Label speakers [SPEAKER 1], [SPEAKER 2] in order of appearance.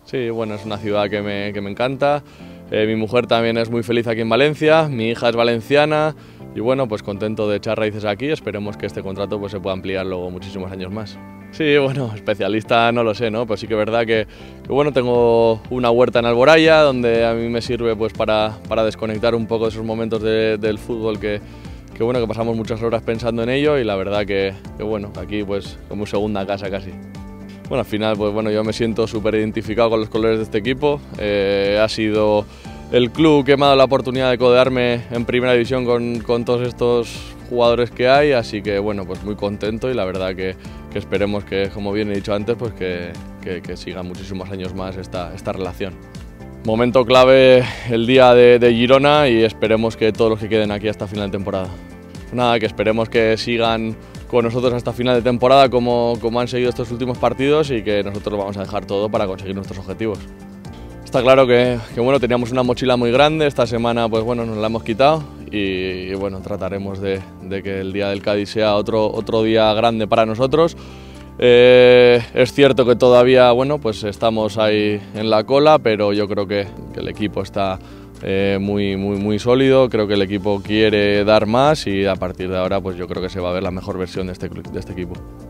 [SPEAKER 1] Sí, bueno, es una ciudad que me encanta. Mi mujer también es muy feliz aquí en Valencia, mi hija es valenciana y bueno, pues contento de echar raíces aquí. Esperemos que este contrato pues, se pueda ampliar luego muchísimos años más. Sí, bueno, especialista no lo sé, ¿no? Pero sí que es verdad que bueno, tengo una huerta en Alboraya donde a mí me sirve pues para desconectar un poco de esos momentos del fútbol que bueno, que pasamos muchas horas pensando en ello y la verdad que bueno, aquí pues como segunda casa casi. Bueno, al final pues bueno, yo me siento súper identificado con los colores de este equipo. Ha sido el club que me ha dado la oportunidad de codearme en primera división con todos estos jugadores que hay, así que bueno, pues muy contento y la verdad que esperemos que, como bien he dicho antes, pues que siga muchísimos años más esta relación. Momento clave el día de Girona y esperemos que todos los que queden aquí hasta final de temporada. Nada, que esperemos que sigan con nosotros hasta final de temporada como han seguido estos últimos partidos y que nosotros lo vamos a dejar todo para conseguir nuestros objetivos. Está claro que bueno, teníamos una mochila muy grande, esta semana pues bueno, nos la hemos quitado y bueno, trataremos de que el día del Cádiz sea otro día grande para nosotros. Es cierto que todavía bueno, pues estamos ahí en la cola, pero yo creo que el equipo está muy sólido, creo que el equipo quiere dar más y a partir de ahora pues yo creo que se va a ver la mejor versión de este equipo.